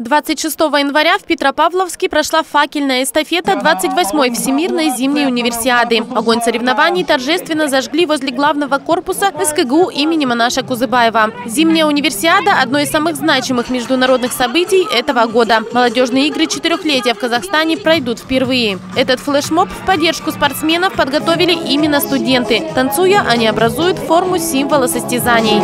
26 января в Петропавловске прошла факельная эстафета 28-й Всемирной зимней универсиады. Огонь соревнований торжественно зажгли возле главного корпуса СКГУ имени Манаша Кузыбаева. Зимняя универсиада – одно из самых значимых международных событий этого года. Молодежные игры четырехлетия в Казахстане пройдут впервые. Этот флешмоб в поддержку спортсменов подготовили именно студенты. Танцуя, они образуют форму символа состязаний.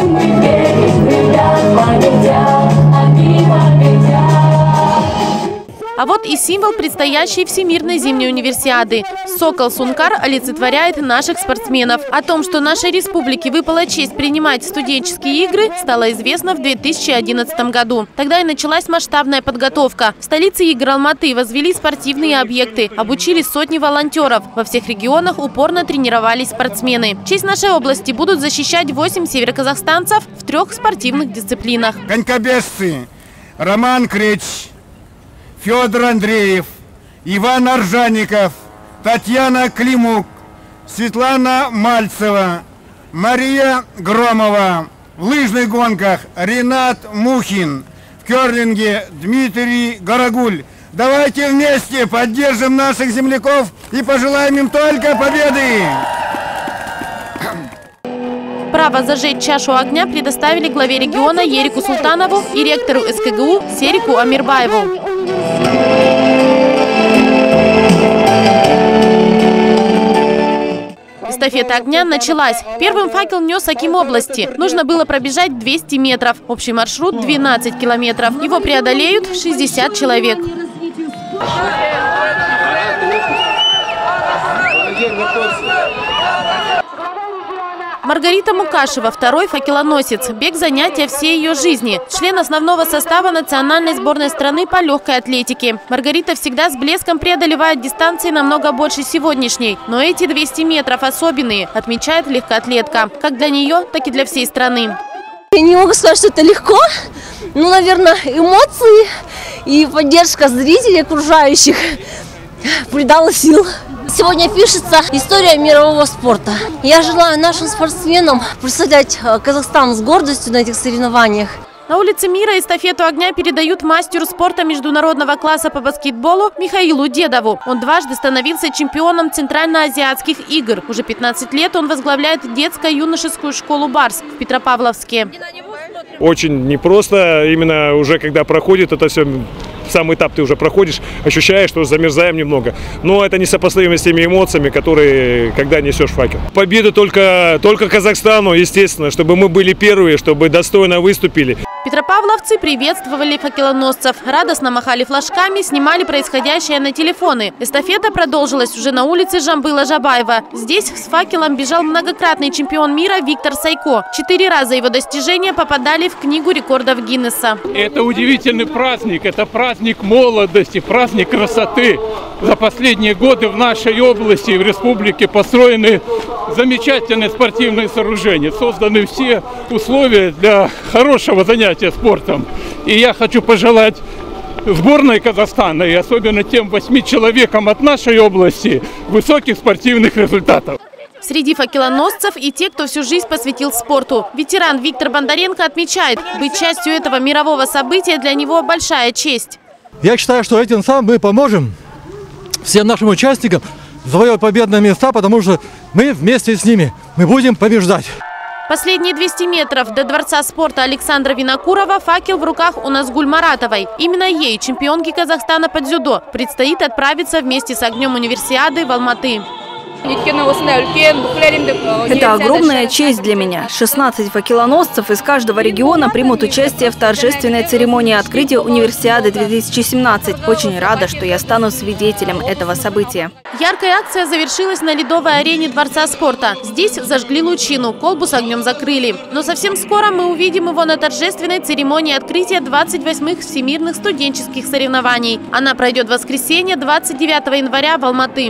А вот и символ предстоящей Всемирной зимней универсиады. Сокол Сункар олицетворяет наших спортсменов. О том, что нашей республике выпала честь принимать студенческие игры, стало известно в 2011 году. Тогда и началась масштабная подготовка. В столице игр Алматы возвели спортивные объекты, обучили сотни волонтеров. Во всех регионах упорно тренировались спортсмены. Честь нашей области будут защищать 8 североказахстанцев в 3 спортивных дисциплинах. Конькобежцы Роман Крич, Федор Андреев, Иван Аржаников, Татьяна Климук, Светлана Мальцева, Мария Громова. В лыжных гонках Ренат Мухин. В керлинге Дмитрий Горогуль. Давайте вместе поддержим наших земляков и пожелаем им только победы! Право зажечь чашу огня предоставили главе региона Ерику Султанову и ректору СКГУ Серику Амирбаеву. Эстафета огня началась. Первым факел нес аким области. Нужно было пробежать 200 метров. Общий маршрут 12 километров. Его преодолеют 60 человек. Маргарита Мукашева – второй факелоносец. Бег – занятие всей ее жизни. Член основного состава национальной сборной страны по легкой атлетике. Маргарита всегда с блеском преодолевает дистанции намного больше сегодняшней. Но эти 200 метров особенные, отмечает легкоатлетка. Как для нее, так и для всей страны. Я не могу сказать, что это легко. Ну, наверное, эмоции и поддержка зрителей окружающих придала сил. Сегодня пишется история мирового спорта. Я желаю нашим спортсменам представлять Казахстан с гордостью на этих соревнованиях. На улице Мира эстафету огня передают мастеру спорта международного класса по баскетболу Михаилу Дедову. Он дважды становился чемпионом Центральноазиатских игр. Уже 15 лет он возглавляет детско-юношескую школу «Барс» в Петропавловске. Очень непросто, именно уже когда проходит это все, сам этап ты уже проходишь, ощущаешь, что замерзаем немного. Но это несопоставимо с теми эмоциями, которые, когда несешь факел. Победа только Казахстану, естественно, чтобы мы были первые, чтобы достойно выступили. Петропавловцы приветствовали факелоносцев. Радостно махали флажками, снимали происходящее на телефоны. Эстафета продолжилась уже на улице Жамбыла Жабаева. Здесь с факелом бежал многократный чемпион мира Виктор Сайко. 4 раза его достижения попадали в книгу рекордов Гиннесса. Это удивительный праздник, это праздник молодости, праздник красоты. За последние годы в нашей области и в республике построены замечательные спортивные сооружения. Созданы все условия для хорошего занятия спортом. И я хочу пожелать сборной Казахстана и особенно тем 8 человекам от нашей области высоких спортивных результатов. Среди факелоносцев и те, кто всю жизнь посвятил спорту. Ветеран Виктор Бондаренко отмечает, быть частью этого мирового события для него большая честь. Я считаю, что этим самым мы поможем всем нашим участникам завоевать победные места, потому что мы вместе с ними, мы будем побеждать. Последние 200 метров до Дворца спорта Александра Винокурова факел в руках у Назгуль Маратовой. Именно ей, чемпионке Казахстана по дзюдо, предстоит отправиться вместе с огнем универсиады в Алматы. Это огромная честь для меня. 16 факелоносцев из каждого региона примут участие в торжественной церемонии открытия универсиады 2017. Очень рада, что я стану свидетелем этого события. Яркая акция завершилась на ледовой арене Дворца спорта. Здесь зажгли лучину, колбу с огнем закрыли. Но совсем скоро мы увидим его на торжественной церемонии открытия 28-х всемирных студенческих соревнований. Она пройдет в воскресенье 29 января в Алматы.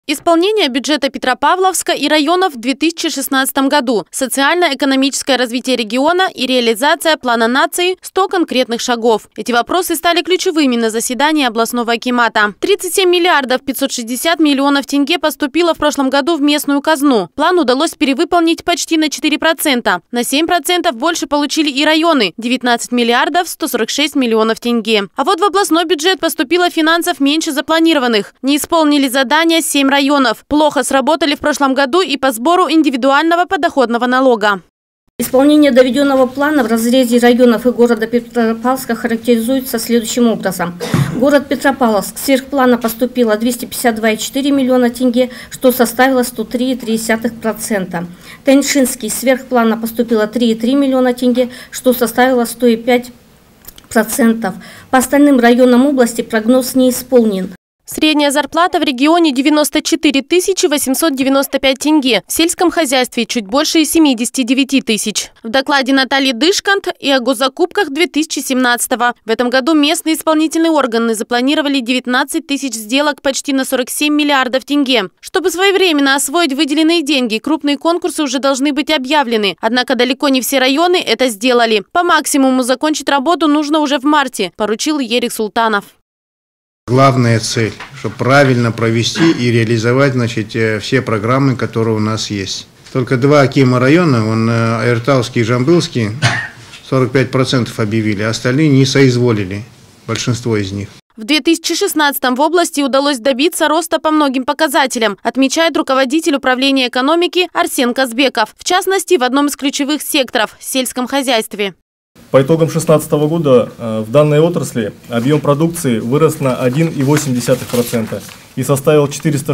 Исполнение бюджета Петропавловска и районов в 2016 году, социально-экономическое развитие региона и реализация плана нации 100 конкретных шагов. Эти вопросы стали ключевыми на заседании областного акимата. 37 миллиардов 560 миллионов тенге поступило в прошлом году в местную казну. План удалось перевыполнить почти на 4%. На 7% больше получили и районы – 19 миллиардов 146 миллионов тенге. А вот в областной бюджет поступило финансов меньше запланированных. Не исполнили задания 7 районов. Плохо сработали в прошлом году и по сбору индивидуального подоходного налога. Исполнение доведенного плана в разрезе районов и города Петропавловска характеризуется следующим образом. Город Петропавловск сверх плана поступило 252,4 миллиона тенге, что составило 103,3%. Тяньшинский сверх плана поступило 3,3 миллиона тенге, что составило 105%. По остальным районам области прогноз не исполнен. Средняя зарплата в регионе 94 895 тенге, в сельском хозяйстве чуть больше 79 тысяч. В докладе Натальи Дышкант и о госзакупках 2017-го. В этом году местные исполнительные органы запланировали 19 тысяч сделок почти на 47 миллиардов тенге. Чтобы своевременно освоить выделенные деньги, крупные конкурсы уже должны быть объявлены. Однако далеко не все районы это сделали. По максимуму закончить работу нужно уже в марте, поручил Ерик Султанов. Главная цель, чтобы правильно провести и реализовать, все программы, которые у нас есть. Только 2 акима района, Айртауский и Жамбылский, 45% объявили, а остальные не соизволили, большинство из них. В 2016-м в области удалось добиться роста по многим показателям, отмечает руководитель управления экономики Арсен Казбеков. В частности, в одном из ключевых секторов – сельском хозяйстве. По итогам 2016 года в данной отрасли объем продукции вырос на 1,8% и составил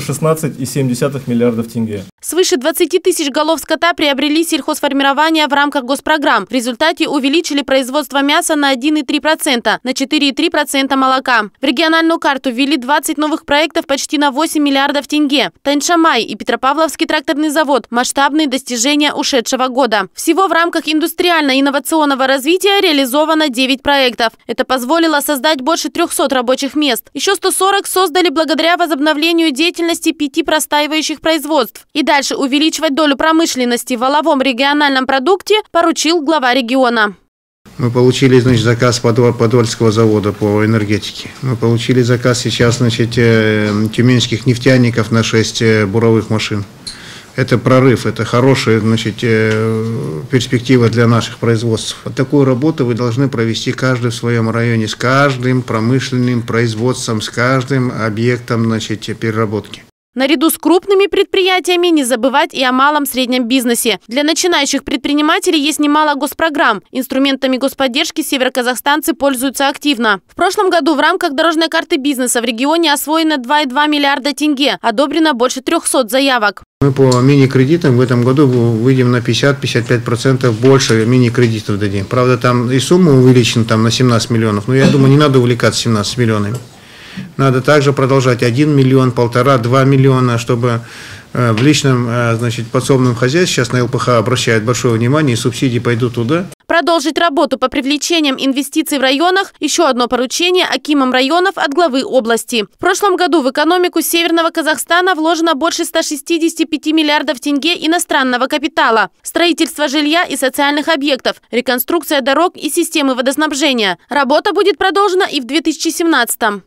416,7 миллиардов тенге. Свыше 20 тысяч голов скота приобрели сельхозформирование в рамках госпрограмм. В результате увеличили производство мяса на 1,3%, на 4,3% молока. В региональную карту ввели 20 новых проектов почти на 8 миллиардов тенге. Тяньшамай и Петропавловский тракторный завод – масштабные достижения ушедшего года. Всего в рамках индустриально-инновационного развития реализовано 9 проектов. Это позволило создать больше 300 рабочих мест. Еще 140 создали благодаря возобновлению деятельности 5 простаивающих производств. И дальше увеличивать долю промышленности в валовом региональном продукте поручил глава региона. Мы получили, заказ Подольского завода по энергетике. Мы получили заказ сейчас, тюменских нефтяников на 6 буровых машин. Это прорыв, это хорошая, перспектива для наших производств. Вот такую работу вы должны провести каждый в своем районе, с каждым промышленным производством, с каждым объектом, переработки. Наряду с крупными предприятиями не забывать и о малом-среднем бизнесе. Для начинающих предпринимателей есть немало госпрограмм. Инструментами господдержки североказахстанцы пользуются активно. В прошлом году в рамках дорожной карты бизнеса в регионе освоено 2,2 миллиарда тенге, одобрено больше 300 заявок. Мы по мини-кредитам в этом году выйдем на 50-55% больше мини-кредитов дадим. Правда, там и сумма увеличена на 17 миллионов, но я думаю, не надо увлекаться 17 миллионами. Надо также продолжать 1 миллион, 1,5-2 миллиона, чтобы в личном подсобном хозяйстве, сейчас на ЛПХ обращают большое внимание, и субсидии пойдут туда. Продолжить работу по привлечениям инвестиций в районах – еще одно поручение акимам районов от главы области. В прошлом году в экономику Северного Казахстана вложено больше 165 миллиардов тенге иностранного капитала. Строительство жилья и социальных объектов, реконструкция дорог и системы водоснабжения. Работа будет продолжена и в 2017-м.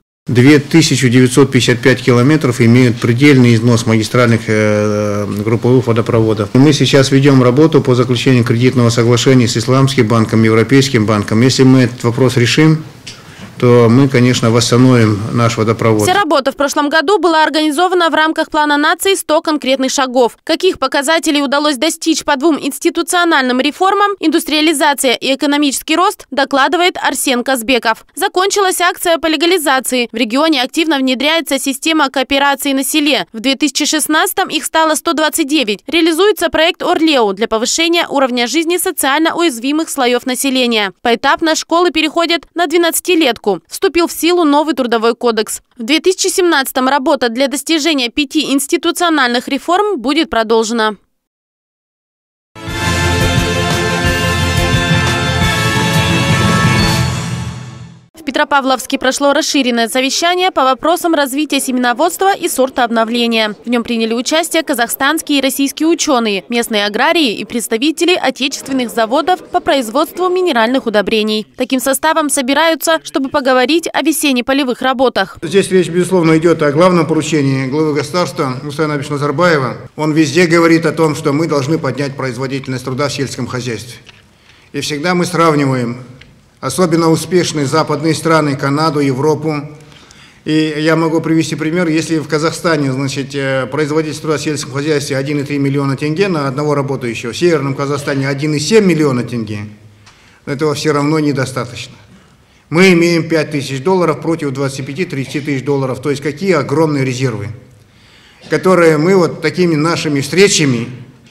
2955 километров имеют предельный износ магистральных групповых водопроводов. Мы сейчас ведем работу по заключению кредитного соглашения с Исламским банком, Европейским банком. Если мы этот вопрос решим, то мы, конечно, восстановим наш водопровод. Вся работа в прошлом году была организована в рамках плана нации 100 конкретных шагов. Каких показателей удалось достичь по 2 институциональным реформам, индустриализация и экономический рост, докладывает Арсен Казбеков. Закончилась акция по легализации. В регионе активно внедряется система кооперации на селе. В 2016-м их стало 129. Реализуется проект Орлеу для повышения уровня жизни социально уязвимых слоев населения. Поэтапно школы переходят на 12-летку. Вступил в силу новый трудовой кодекс. В 2017-м работа для достижения 5 институциональных реформ будет продолжена. В Петропавловске прошло расширенное совещание по вопросам развития семеноводства и сортообновления. В нем приняли участие казахстанские и российские ученые, местные аграрии и представители отечественных заводов по производству минеральных удобрений. Таким составом собираются, чтобы поговорить о весенне-полевых работах. Здесь речь, безусловно, идет о главном поручении главы государства Мустафы Анапьевича Назарбаева. Он везде говорит о том, что мы должны поднять производительность труда в сельском хозяйстве. И всегда мы сравниваем особенно успешные западные страны, Канаду, Европу. И я могу привести пример, если в Казахстане, значит, производительность труда в сельском хозяйстве 1,3 миллиона тенге на одного работающего, в Северном Казахстане 1,7 миллиона тенге, этого все равно недостаточно. Мы имеем $5000 против 25-30 тысяч долларов, то есть какие огромные резервы, которые мы вот такими нашими встречами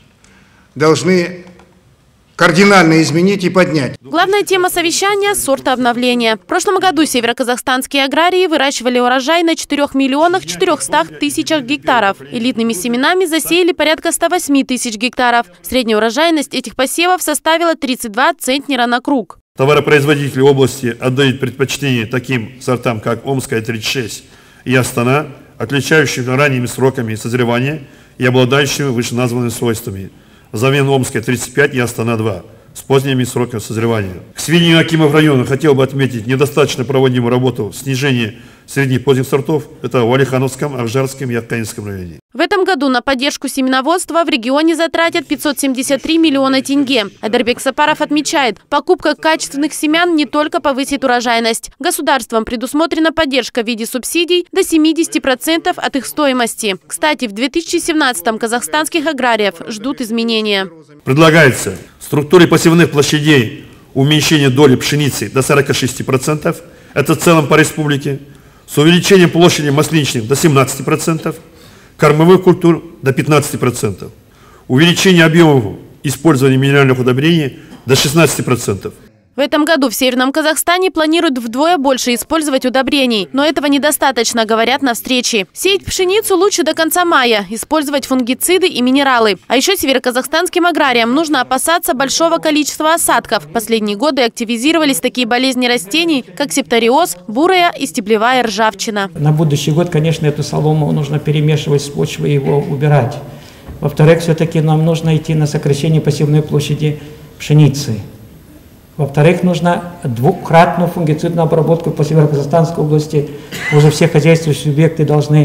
должны кардинально изменить и поднять. Главная тема совещания – сортообновление. В прошлом году североказахстанские аграрии выращивали урожай на 4 400 000 гектаров. Элитными семенами засеяли порядка 108 000 гектаров. Средняя урожайность этих посевов составила 32 центнера на круг. Товаропроизводители области отдают предпочтение таким сортам, как Омская 36 и Астана, отличающимся ранними сроками созревания и обладающими вышеназванными свойствами. Взамен Омская 35 и Астана 2 с поздними сроками созревания. К сведению акимов района хотел бы отметить недостаточно проводимую работу снижения средних поздних сортов. Это в Алихановском, Акжарском и Аккаинском районе. В этом году на поддержку семеноводства в регионе затратят 573 миллиона тенге. Айдарбек Сапаров отмечает, покупка качественных семян не только повысит урожайность. Государством предусмотрена поддержка в виде субсидий до 70% от их стоимости. Кстати, в 2017-м казахстанских аграриев ждут изменения. Предлагается в структуре посевных площадей уменьшение доли пшеницы до 46%. Это в целом по республике. С увеличением площади масличных до 17%. Кормовых культур до 15%. Увеличение объемов использования минеральных удобрений до 16%. В этом году в Северном Казахстане планируют вдвое больше использовать удобрений. Но этого недостаточно, говорят на встрече. Сеять пшеницу лучше до конца мая, использовать фунгициды и минералы. А еще североказахстанским аграриям нужно опасаться большого количества осадков. В последние годы активизировались такие болезни растений, как септориоз, бурая и стеблевая ржавчина. На будущий год, конечно, эту солому нужно перемешивать с почвой и его убирать. Во-вторых, все-таки нам нужно идти на сокращение посевной площади пшеницы. Во-вторых, нужно двукратную фунгицидную обработку по Североказахстанской области. Уже все хозяйственные субъекты должны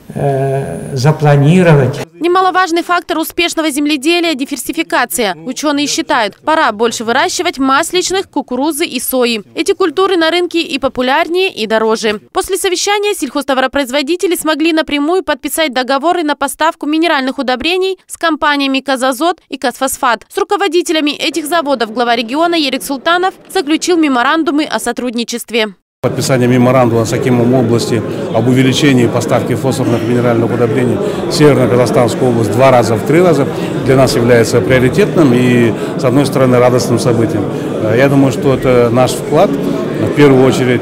запланировать. Немаловажный фактор успешного земледелия – диверсификация. Ученые считают, пора больше выращивать масличных, кукурузы и сои. Эти культуры на рынке и популярнее, и дороже. После совещания сельхозтоваропроизводители смогли напрямую подписать договоры на поставку минеральных удобрений с компаниями «Казазот» и «Казфосфат». С руководителями этих заводов глава региона Ерик Султанов заключил меморандумы о сотрудничестве. Подписание меморандума с акимом области об увеличении поставки фосфорных минеральных удобрений в Северно-Казахстанскую область 2 раза, в 3 раза для нас является приоритетным и, с одной стороны, радостным событием. Я думаю, что это наш вклад, в первую очередь,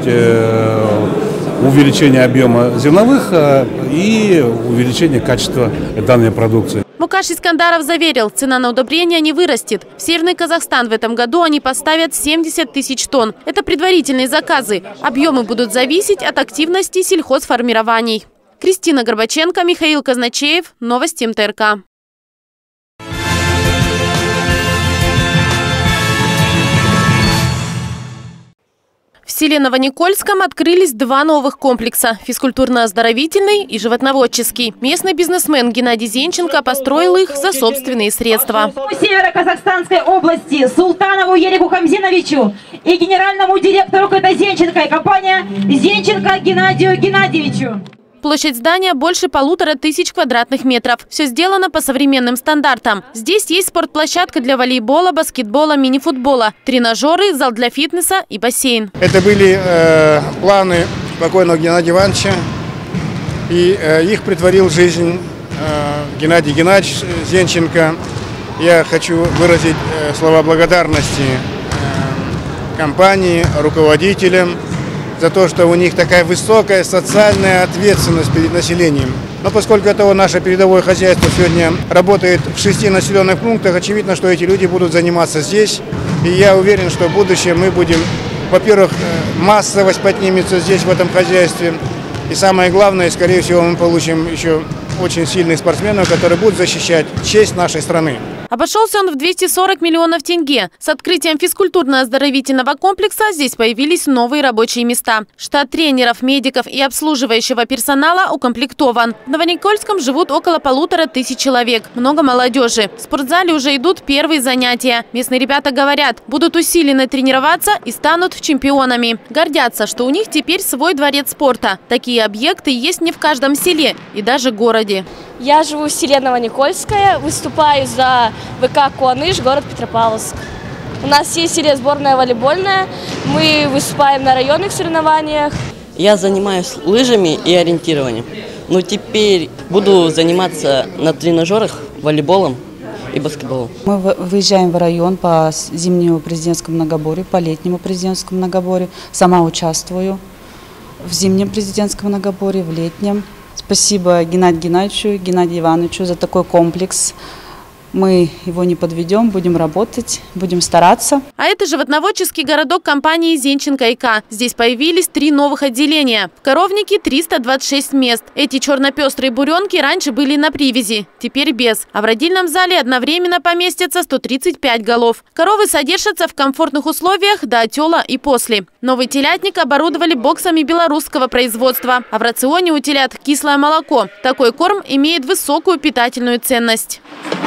увеличение объема зерновых и увеличение качества данной продукции. Мукаш Искандаров заверил, цена на удобрения не вырастет. В Северный Казахстан в этом году они поставят 70 000 тонн. Это предварительные заказы. Объемы будут зависеть от активности сельхозформирований. Кристина Горбаченко, Михаил Казначеев. Новости МТРК. В селе Новоникольском открылись 2 новых комплекса – физкультурно-оздоровительный и животноводческий. Местный бизнесмен Геннадий Зенченко построил их за собственные средства. Северо-Казахстанской области Султанову Ерику Хамзиновичу и генеральному директору КТ Зенченко и компания Зенченко Геннадию Геннадьевичу. Площадь здания больше 1500 квадратных метров. Все сделано по современным стандартам. Здесь есть спортплощадка для волейбола, баскетбола, мини-футбола, тренажеры, зал для фитнеса и бассейн. Это были планы покойного Геннадия Ивановича, и их претворил в жизнь Геннадий Геннадьевич Зенченко. Я хочу выразить слова благодарности компании, руководителям, за то, что у них такая высокая социальная ответственность перед населением. Но поскольку это наше передовое хозяйство сегодня работает в 6 населенных пунктах, очевидно, что эти люди будут заниматься здесь. И я уверен, что в будущем мы будем во-первых, массовость поднимется здесь, в этом хозяйстве. И самое главное, скорее всего, мы получим еще очень сильных спортсменов, которые будут защищать честь нашей страны. Обошелся он в 240 миллионов тенге. С открытием физкультурно-оздоровительного комплекса здесь появились новые рабочие места. Штат тренеров, медиков и обслуживающего персонала укомплектован. В Новоникольском живут около 1500 человек. Много молодежи. В спортзале уже идут первые занятия. Местные ребята говорят, будут усиленно тренироваться и станут чемпионами. Гордятся, что у них теперь свой дворец спорта. Такие объекты есть не в каждом селе и даже городе. Я живу в селе Новоникольское, выступаю за ВК «Куаныш», город Петропавловск. У нас есть в селе сборная волейбольная, мы выступаем на районных соревнованиях. Я занимаюсь лыжами и ориентированием, но теперь буду заниматься на тренажерах волейболом и баскетболом. Мы выезжаем в район по зимнему президентскому многоборью, по летнему президентскому многоборью. Сама участвую в зимнем президентском многоборье, в летнем. Спасибо Геннадию Геннадьевичу, Геннадию Ивановичу за такой комплекс. Мы его не подведем, будем работать, будем стараться. А это животноводческий городок компании «Зенченко ИК». Здесь появились 3 новых отделения. В коровнике 326 мест. Эти черно-пестрые буренки раньше были на привязи, теперь без. А в родильном зале одновременно поместятся 135 голов. Коровы содержатся в комфортных условиях до отела и после. Новый телятник оборудовали боксами белорусского производства. А в рационе у телят кислое молоко. Такой корм имеет высокую питательную ценность.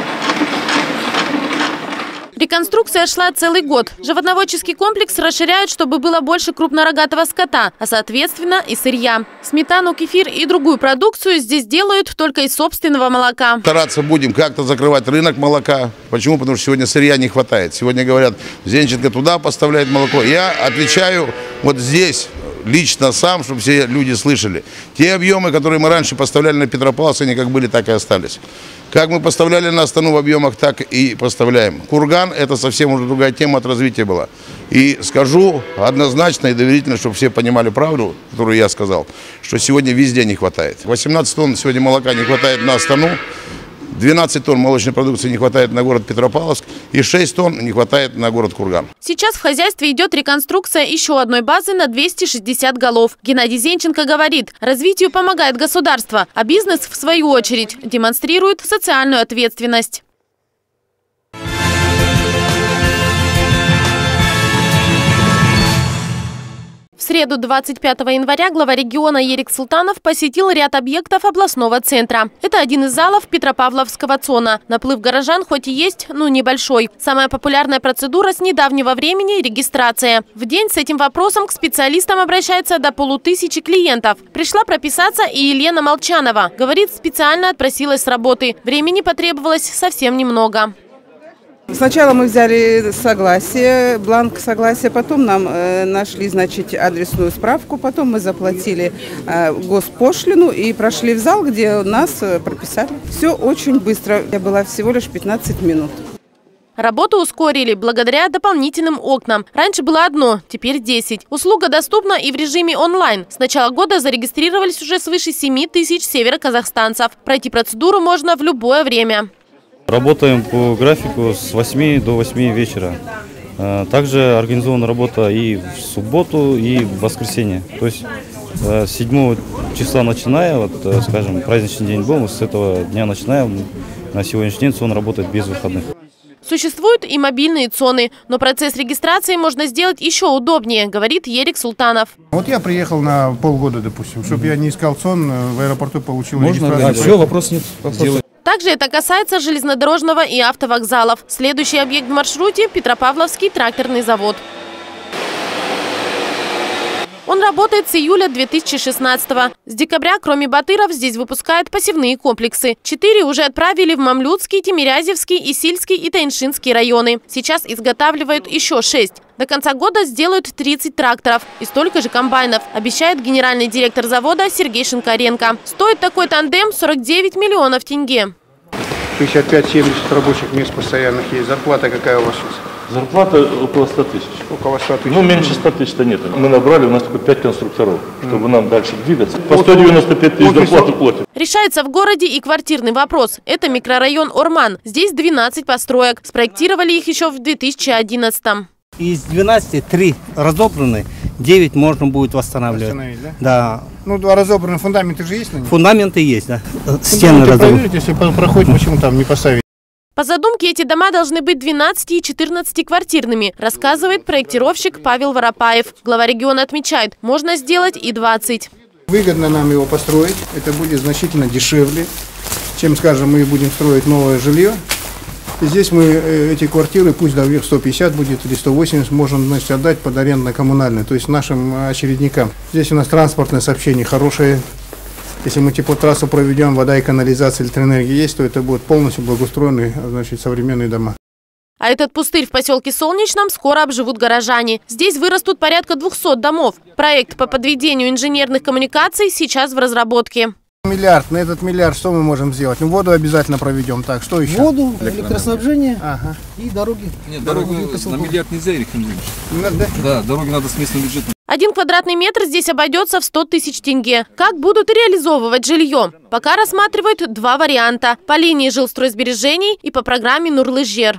Реконструкция шла целый год. Животноводческий комплекс расширяют, чтобы было больше крупнорогатого скота, а соответственно и сырья. Сметану, кефир и другую продукцию здесь делают только из собственного молока. Стараться будем как-то закрывать рынок молока. Почему? Потому что сегодня сырья не хватает. Сегодня говорят, Зенченко туда поставляет молоко. Я отвечаю вот здесь лично сам, чтобы все люди слышали. Те объемы, которые мы раньше поставляли на Петропавловск, они как были, так и остались. Как мы поставляли на Астану в объемах, так и поставляем. Курган – это совсем уже другая тема от развития была. И скажу однозначно и доверительно, чтобы все понимали правду, которую я сказал, что сегодня везде не хватает. 18 тонн сегодня молока не хватает на Астану, 12 тонн молочной продукции не хватает на город Петропавловск и 6 тонн не хватает на город Курган. Сейчас в хозяйстве идет реконструкция еще одной базы на 260 голов. Геннадий Зенченко говорит, развитию помогает государство, а бизнес, в свою очередь, демонстрирует социальную ответственность. В среду 25 января глава региона Ерик Султанов посетил ряд объектов областного центра. Это один из залов Петропавловского ЦОНа. Наплыв горожан хоть и есть, но небольшой. Самая популярная процедура с недавнего времени – регистрация. В день с этим вопросом к специалистам обращается до 500 клиентов. Пришла прописаться и Елена Молчанова. Говорит, специально отпросилась с работы. Времени потребовалось совсем немного. Сначала мы взяли согласие, бланк согласия, потом нам нашли, значит, адресную справку, потом мы заплатили госпошлину и прошли в зал, где нас прописали. Все очень быстро. Я была всего лишь 15 минут. Работу ускорили благодаря дополнительным окнам. Раньше было одно, теперь 10. Услуга доступна и в режиме онлайн. С начала года зарегистрировались уже свыше 7000 североказахстанцев. Пройти процедуру можно в любое время. Работаем по графику с 8 до 8 вечера. Также организована работа и в субботу, и в воскресенье. То есть с 7 числа начиная, вот, скажем, праздничный день был, мы с этого дня начинаем, на сегодняшний день ЦОН работает без выходных. Существуют и мобильные ЦОНы, но процесс регистрации можно сделать еще удобнее, говорит Ерик Султанов. Вот я приехал на полгода, допустим, чтобы я не искал ЦОН, в аэропорту получил регистрацию. Можно, все, вопрос нет. Также это касается железнодорожного и автовокзалов. Следующий объект в маршруте – Петропавловский тракторный завод. Он работает с июля 2016-го. С декабря, кроме батыров, здесь выпускают посевные комплексы. 4 уже отправили в Мамлютский, Тимирязевский, Исильский и Тайншинский районы. Сейчас изготавливают еще 6. До конца года сделают 30 тракторов и столько же комбайнов, обещает генеральный директор завода Сергей Шинкаренко. Стоит такой тандем 49 миллионов тенге. 65-70 рабочих мест постоянных есть. Зарплата какая у вас сейчас? Зарплата около 100 тысяч. Около 100 тысяч. Ну, меньше 100 тысяч-то нет. Мы набрали, у нас только 5 конструкторов, чтобы нам дальше двигаться. По 195 тысяч зарплату платят. Решается в городе и квартирный вопрос. Это микрорайон Орман. Здесь 12 построек. Спроектировали их еще в 2011-м. из 12 3 разобраны, 9 можно будет восстанавливать. Да? Да. Ну, 2 разобранные фундаменты же есть на них? Фундаменты есть, да. Стены разобраны. Проверить, если проходит, почему там не поставить? По задумке, эти дома должны быть 12 и 14-квартирными, рассказывает проектировщик Павел Воропаев. Глава региона отмечает, можно сделать и 20. Выгодно нам его построить, это будет значительно дешевле, чем, скажем, мы будем строить новое жилье. И здесь мы эти квартиры, пусть до 150 будет или 180, можем, значит, отдать под арендно-коммунальные, то есть нашим очередникам. Здесь у нас транспортное сообщение хорошее. Если мы теплотрассу проведем, вода и канализация, электроэнергия есть, то это будут полностью благоустроенные, значит, современные дома. А этот пустырь в поселке Солнечном скоро обживут горожане. Здесь вырастут порядка 200 домов. Проект по подведению инженерных коммуникаций сейчас в разработке. Миллиард. На этот миллиард что мы можем сделать? Ну, воду обязательно проведем. Так, что еще? Воду, электроснабжение и дороги. Нет, дороги на миллиард нельзя, Ирик Хамзинович. Да, дороги надо с местным бюджетом. 1 квадратный метр здесь обойдется в 100 тысяч тенге. Как будут реализовывать жилье? Пока рассматривают 2 варианта. По линии жилстройсбережений и по программе Нурлы-Жер.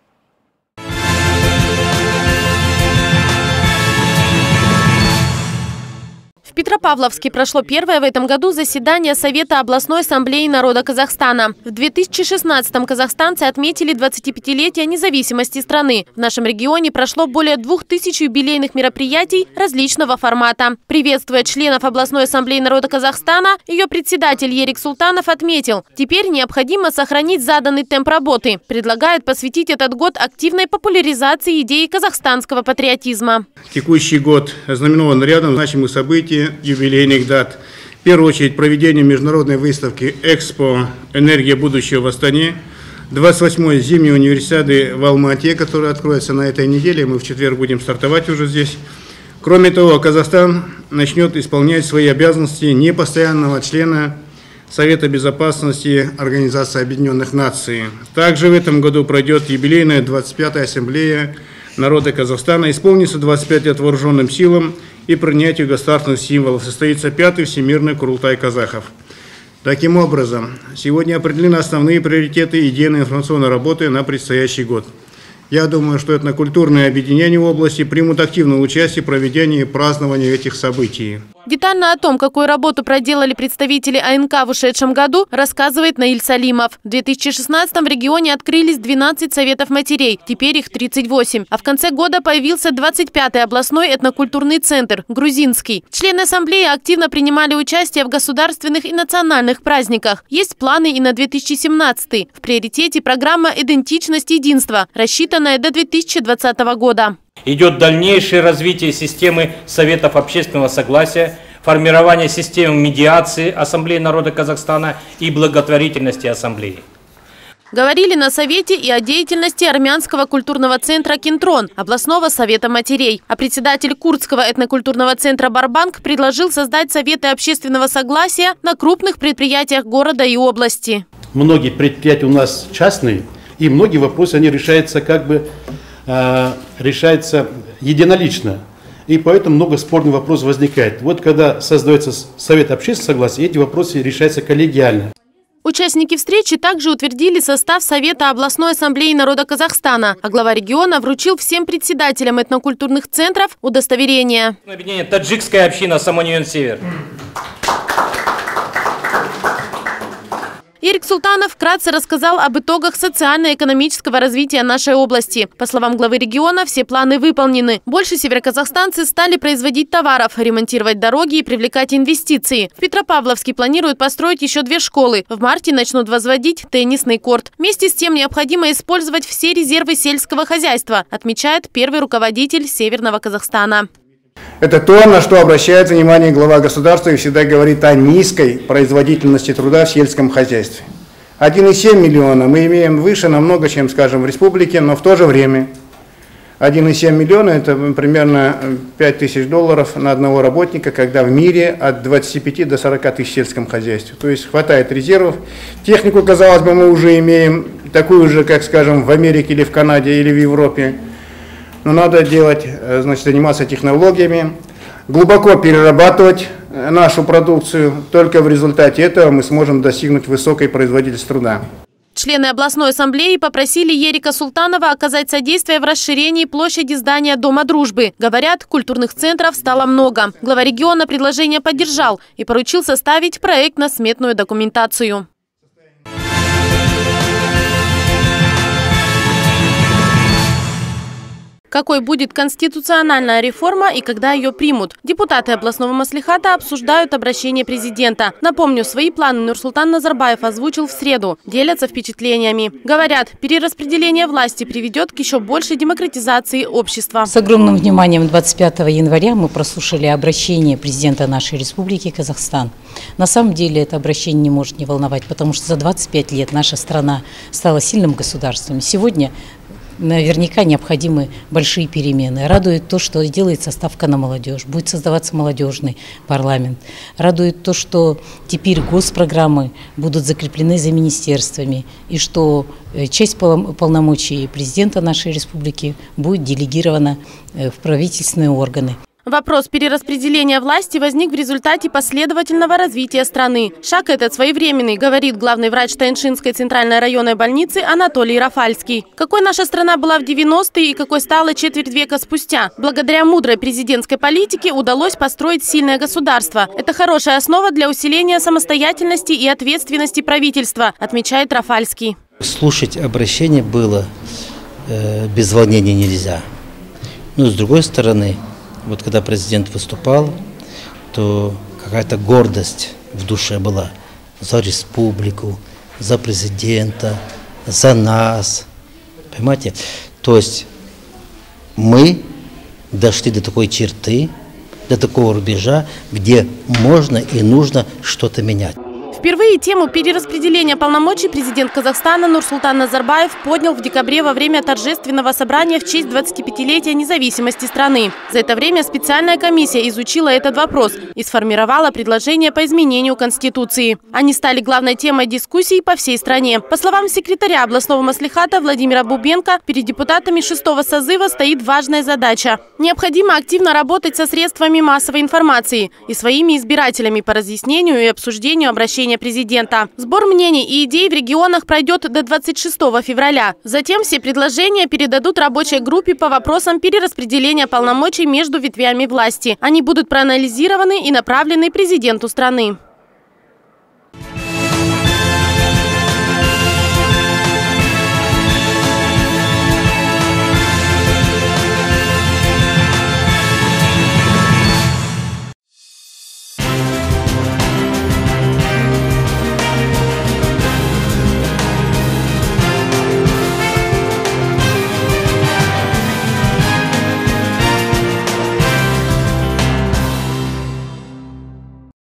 В Петропавловске прошло первое в этом году заседание Совета областной ассамблеи народа Казахстана. В 2016-м казахстанцы отметили 25-летие независимости страны. В нашем регионе прошло более 2000 юбилейных мероприятий различного формата. Приветствуя членов областной ассамблеи народа Казахстана, ее председатель Ерик Султанов отметил, теперь необходимо сохранить заданный темп работы. Предлагает посвятить этот год активной популяризации идеи казахстанского патриотизма. Текущий год ознаменован рядом значимых событий, юбилейных дат. В первую очередь проведение международной выставки «Экспо. Энергия будущего» в Астане, 28-й зимней универсиады в Алма-Ате, которая откроется на этой неделе. Мы в четверг будем стартовать уже здесь. Кроме того, Казахстан начнет исполнять свои обязанности непостоянного члена Совета безопасности Организации Объединенных Наций. Также в этом году пройдет юбилейная 25-я ассамблея народа Казахстана, исполнится 25 лет вооруженным силам и принятию государственных символов. Состоится 5-й Всемирный Курултай казахов. Таким образом, сегодня определены основные приоритеты идейно-информационной работы на предстоящий год. Я думаю, что этнокультурные объединения в области примут активное участие в проведении и праздновании этих событий. Детально о том, какую работу проделали представители АНК в ушедшем году, рассказывает Наиль Салимов. В 2016-м в регионе открылись 12 советов матерей, теперь их 38. А в конце года появился 25-й областной этнокультурный центр – Грузинский. Члены ассамблеи активно принимали участие в государственных и национальных праздниках. Есть планы и на 2017-й. В приоритете программа «Идентичность единства», рассчитанная до 2020 года. Идет дальнейшее развитие системы Советов общественного согласия, формирование системы медиации Ассамблеи народа Казахстана и благотворительности Ассамблеи. Говорили на Совете и о деятельности армянского культурного центра «Кентрон», областного совета матерей. А председатель Курдского этнокультурного центра «Барбанг» предложил создать советы общественного согласия на крупных предприятиях города и области. Многие предприятия у нас частные, и многие вопросы они решаются решается единолично. И поэтому много спорных вопросов возникает. Вот когда создается Совет общественного согласия, эти вопросы решаются коллегиально. Участники встречи также утвердили состав Совета областной ассамблеи народа Казахстана, а глава региона вручил всем председателям этнокультурных центров удостоверение. Объединение «Таджикская община», Самонион-Север. Ерик Султанов вкратце рассказал об итогах социально-экономического развития нашей области. По словам главы региона, все планы выполнены. Больше североказахстанцы стали производить товаров, ремонтировать дороги и привлекать инвестиции. В Петропавловске планируют построить еще 2 школы. В марте начнут возводить теннисный корт. Вместе с тем необходимо использовать все резервы сельского хозяйства, отмечает первый руководитель Северного Казахстана. Это то, на что обращает внимание глава государства и всегда говорит о низкой производительности труда в сельском хозяйстве. 1,7 миллиона мы имеем выше намного, чем, скажем, в республике, но в то же время 1,7 миллиона – это примерно $5000 на одного работника, когда в мире от 25 до 40 тысяч в сельском хозяйстве. То есть хватает резервов. Технику, казалось бы, мы уже имеем такую же, как, скажем, в Америке или в Канаде или в Европе. Но надо делать, значит, заниматься технологиями, глубоко перерабатывать нашу продукцию. Только в результате этого мы сможем достигнуть высокой производительности труда. Члены областной ассамблеи попросили Ерика Султанова оказать содействие в расширении площади здания Дома дружбы. Говорят, культурных центров стало много. Глава региона предложение поддержал и поручил составить проектно-сметную документацию. Какой будет конституциональная реформа и когда ее примут? Депутаты областного маслихата обсуждают обращение президента. Напомню, свои планы Нурсултан Назарбаев озвучил в среду. Делятся впечатлениями. Говорят, перераспределение власти приведет к еще большей демократизации общества. С огромным вниманием 25 января мы прослушали обращение президента нашей республики Казахстан. На самом деле это обращение не может не волновать, потому что за 25 лет наша страна стала сильным государством. Сегодня наверняка необходимы большие перемены. Радует то, что делается ставка на молодежь, будет создаваться молодежный парламент. Радует то, что теперь госпрограммы будут закреплены за министерствами и что часть полномочий президента нашей республики будет делегирована в правительственные органы. Вопрос перераспределения власти возник в результате последовательного развития страны. Шаг этот своевременный, говорит главный врач Тайншинской центральной районной больницы Анатолий Рафальский. Какой наша страна была в 90-е и какой стала четверть века спустя? Благодаря мудрой президентской политике удалось построить сильное государство. Это хорошая основа для усиления самостоятельности и ответственности правительства, отмечает Рафальский. Слушать обращение было без волнения нельзя. Но с другой стороны, вот когда президент выступал, то какая-то гордость в душе была за республику, за президента, за нас. Понимаете? То есть мы дошли до такой черты, до такого рубежа, где можно и нужно что-то менять. Впервые тему перераспределения полномочий президент Казахстана Нурсултан Назарбаев поднял в декабре во время торжественного собрания в честь 25-летия независимости страны. За это время специальная комиссия изучила этот вопрос и сформировала предложение по изменению Конституции. Они стали главной темой дискуссий по всей стране. По словам секретаря областного маслихата Владимира Бубенко, перед депутатами 6-го созыва стоит важная задача. Необходимо активно работать со средствами массовой информации и своими избирателями по разъяснению и обсуждению обращения президента. Сбор мнений и идей в регионах пройдет до 26 февраля. Затем все предложения передадут рабочей группе по вопросам перераспределения полномочий между ветвями власти. Они будут проанализированы и направлены президенту страны.